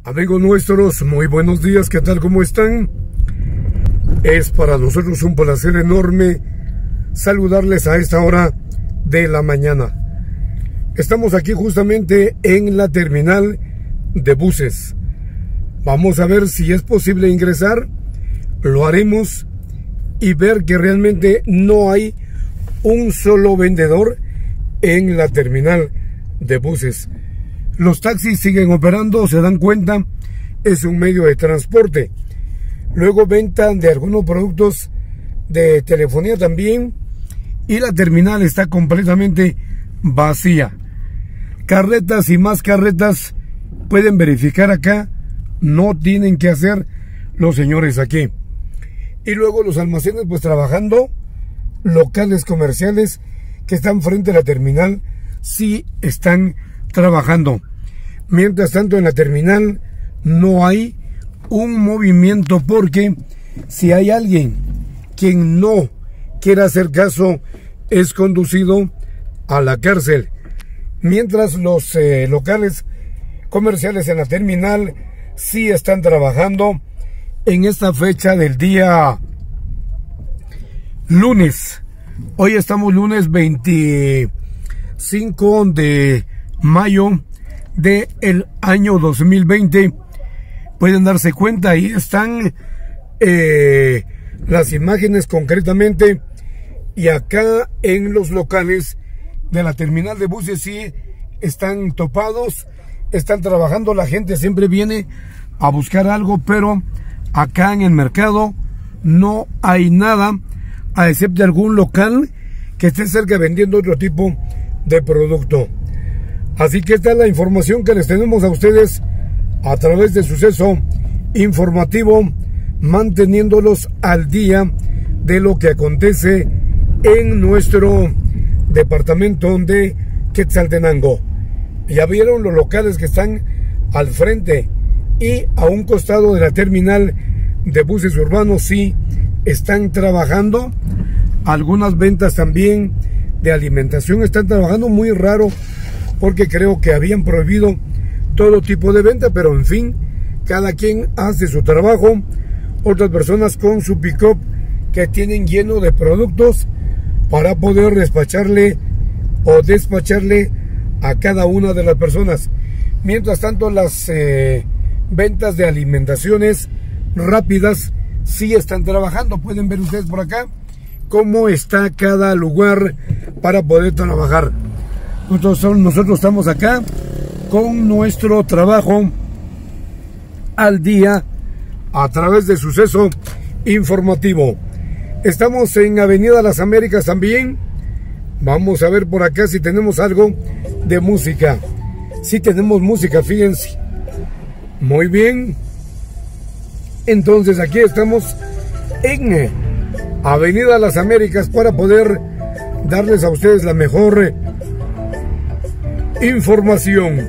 Amigos nuestros, muy buenos días, ¿qué tal? ¿Cómo están? Es para nosotros un placer enorme saludarles a esta hora de la mañana. Estamos aquí justamente en la terminal de buses. Vamos a ver si es posible ingresar, lo haremos y ver que realmente no hay un solo vendedor en la terminal de buses. Los taxis siguen operando, se dan cuenta, es un medio de transporte. Luego venta de algunos productos de telefonía también, y la terminal está completamente vacía. Carretas y más carretas, pueden verificar acá, no tienen que hacer los señores aquí. Y luego los almacenes pues trabajando, locales comerciales que están frente a la terminal sí están trabajando. Mientras tanto en la terminal no hay un movimiento, porque si hay alguien quien no quiera hacer caso es conducido a la cárcel. Mientras los locales comerciales en la terminal sí están trabajando en esta fecha del día lunes. Hoy estamos lunes 25 de mayo del año 2020. Pueden darse cuenta, ahí están las imágenes concretamente, y acá en los locales de la terminal de buses sí están topados, están trabajando, la gente siempre viene a buscar algo, pero acá en el mercado no hay nada, a excepto de algún local que esté cerca vendiendo otro tipo de producto. Así que esta es la información que les tenemos a ustedes a través de Suceso Informativo, manteniéndolos al día de lo que acontece en nuestro departamento de Quetzaltenango. Ya vieron los locales que están al frente y a un costado de la terminal de buses urbanos, sí están trabajando. Algunas ventas también de alimentación están trabajando, muy raro, porque creo que habían prohibido todo tipo de venta, pero en fin, cada quien hace su trabajo. Otras personas con su pick-up que tienen lleno de productos para poder despacharle a cada una de las personas. Mientras tanto, las ventas de alimentaciones rápidas sí están trabajando. Pueden ver ustedes por acá cómo está cada lugar para poder trabajar. Nosotros estamos acá con nuestro trabajo al día a través de Suceso Informativo. Estamos en Avenida Las Américas también. Vamos a ver por acá si tenemos algo de música. Sí tenemos música, fíjense. Muy bien. Entonces aquí estamos en Avenida Las Américas para poder darles a ustedes la mejor información.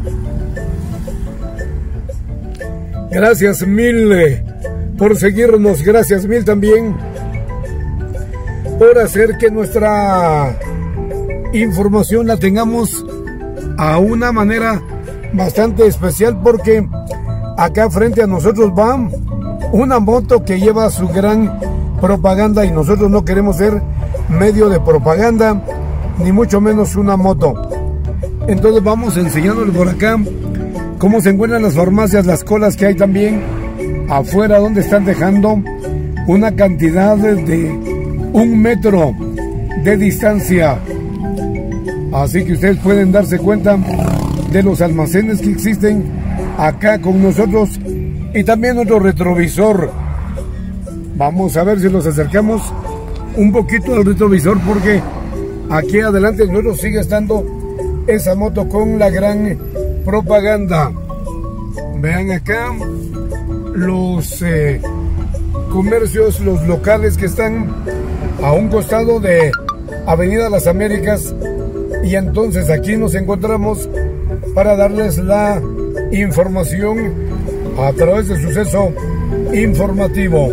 Gracias mil por seguirnos, gracias mil también por hacer que nuestra información la tengamos a una manera bastante especial, porque acá frente a nosotros va una moto que lleva su gran propaganda, y nosotros no queremos ser medio de propaganda, ni mucho menos una moto. Entonces vamos enseñándoles por acá cómo se encuentran las farmacias, las colas que hay también afuera, donde están dejando una cantidad de 1 metro de distancia. Así que ustedes pueden darse cuenta de los almacenes que existen acá con nosotros, y también nuestro retrovisor. Vamos a ver si nos acercamos un poquito al retrovisor, porque aquí adelante nosotros sigue estando esa moto con la gran propaganda. Vean acá los comercios, los locales que están a un costado de Avenida Las Américas, y entonces aquí nos encontramos para darles la información a través de Suceso Informativo.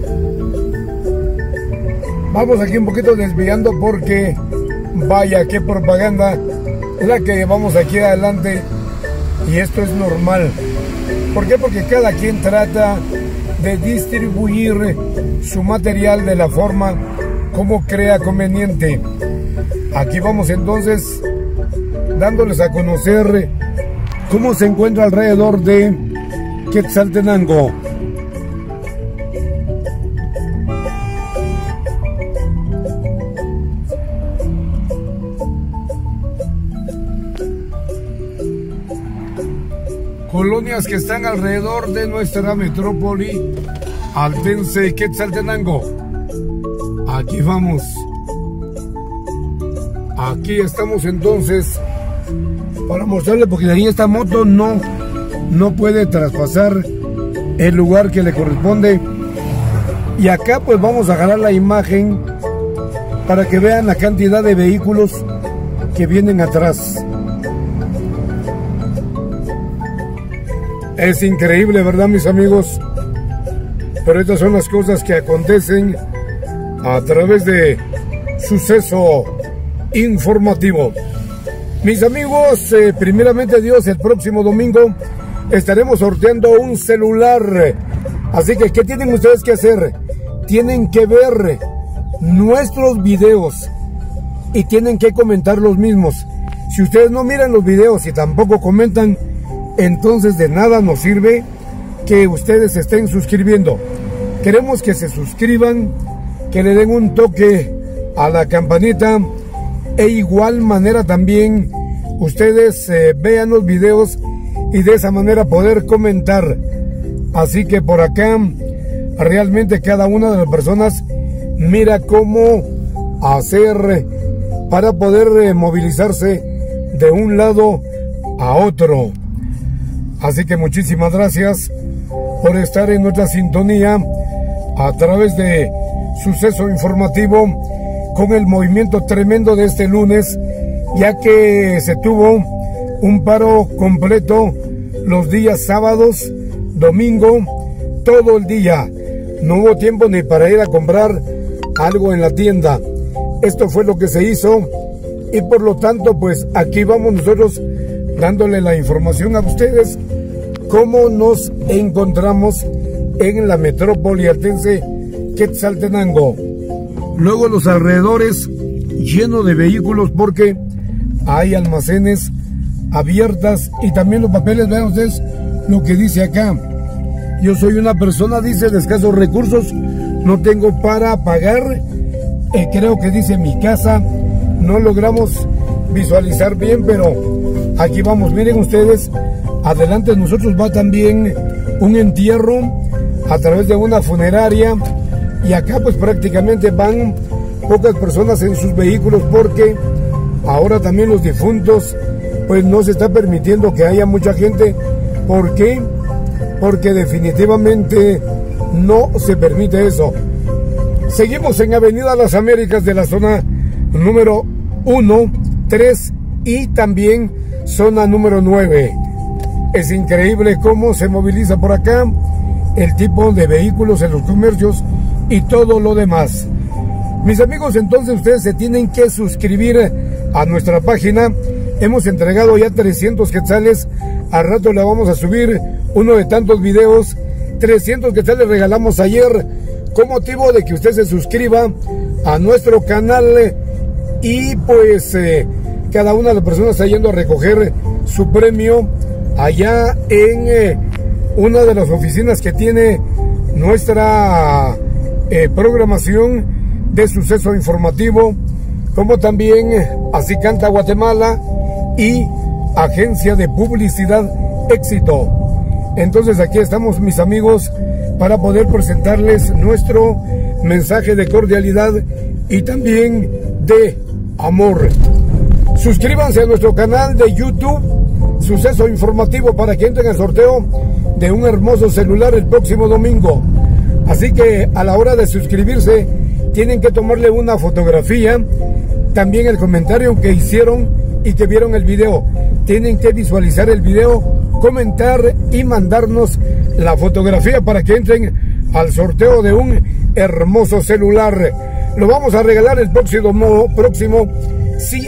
Vamos aquí un poquito desviando, porque vaya qué propaganda la que llevamos aquí adelante, y esto es normal. ¿Por qué? Porque cada quien trata de distribuir su material de la forma como crea conveniente. Aquí vamos entonces dándoles a conocer cómo se encuentra alrededor de Quetzaltenango. Colonias que están alrededor de nuestra metrópoli altense Quetzaltenango. Aquí vamos. Aquí estamos entonces para mostrarle, porque de ahí esta moto no puede traspasar el lugar que le corresponde. Y acá pues vamos a jalar la imagen para que vean la cantidad de vehículos que vienen atrás. Es increíble, ¿verdad, mis amigos? Pero estas son las cosas que acontecen a través de Suceso Informativo. Mis amigos, primeramente Dios, el próximo domingo estaremos sorteando un celular. Así que, ¿qué tienen ustedes que hacer? Tienen que ver nuestros videos y tienen que comentar los mismos. Si ustedes no miran los videos y tampoco comentan, entonces de nada nos sirve que ustedes estén suscribiendo. Queremos que se suscriban, que le den un toque a la campanita, e igual manera también ustedes vean los videos y de esa manera poder comentar. Así que por acá realmente cada una de las personas mira cómo hacer para poder movilizarse de un lado a otro. Así que muchísimas gracias por estar en nuestra sintonía a través de Suceso Informativo con el movimiento tremendo de este lunes, ya que se tuvo un paro completo los días sábados, domingo, todo el día. No hubo tiempo ni para ir a comprar algo en la tienda. Esto fue lo que se hizo y por lo tanto pues aquí vamos nosotros dándole la información a ustedes cómo nos encontramos en la metrópoli altense Quetzaltenango. Luego los alrededores llenos de vehículos porque hay almacenes abiertas y también los papeles. Vean ustedes lo que dice acá: yo soy una persona, dice, de escasos recursos, no tengo para pagar, creo que dice mi casa. No logramos visualizar bien, pero aquí vamos. Miren ustedes, adelante de nosotros va también un entierro a través de una funeraria, y acá pues prácticamente van pocas personas en sus vehículos porque ahora también los difuntos pues no se está permitiendo que haya mucha gente. ¿Por qué? Porque definitivamente no se permite eso. Seguimos en Avenida Las Américas de la zona número 1, 3 y también zona número 9. Es increíble cómo se moviliza por acá el tipo de vehículos en los comercios y todo lo demás. Mis amigos, entonces ustedes se tienen que suscribir a nuestra página. Hemos entregado ya 300 quetzales. Al rato le vamos a subir uno de tantos videos. 300 quetzales regalamos ayer con motivo de que usted se suscriba a nuestro canal y pues cada una de las personas está yendo a recoger su premio allá en una de las oficinas que tiene nuestra programación de Suceso Informativo, como también Así Canta Guatemala y Agencia de Publicidad Éxito. Entonces aquí estamos, mis amigos, para poder presentarles nuestro mensaje de cordialidad y también de amor. Suscríbanse a nuestro canal de YouTube Suceso Informativo para que entren al sorteo de un hermoso celular el próximo domingo. Así que a la hora de suscribirse tienen que tomarle una fotografía, también el comentario que hicieron y que vieron el video. Tienen que visualizar el video, comentar y mandarnos la fotografía para que entren al sorteo de un hermoso celular. Lo vamos a regalar el próximo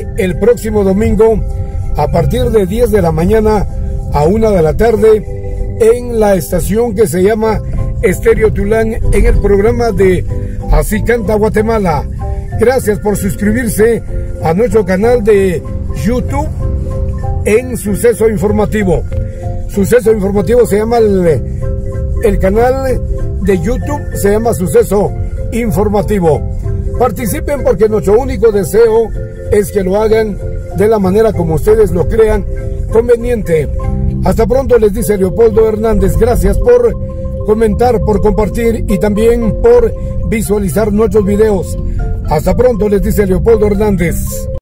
domingo a partir de 10 de la mañana a 1 de la tarde en la estación que se llama Estéreo Tulán en el programa de Así Canta Guatemala. Gracias por suscribirse a nuestro canal de YouTube en Suceso Informativo. Suceso Informativo se llama el canal de YouTube, se llama Suceso Informativo. Participen porque nuestro único deseo es que lo hagan de la manera como ustedes lo crean conveniente. Hasta pronto, les dice Leopoldo Hernández. Gracias por comentar, por compartir y también por visualizar nuestros videos. Hasta pronto, les dice Leopoldo Hernández.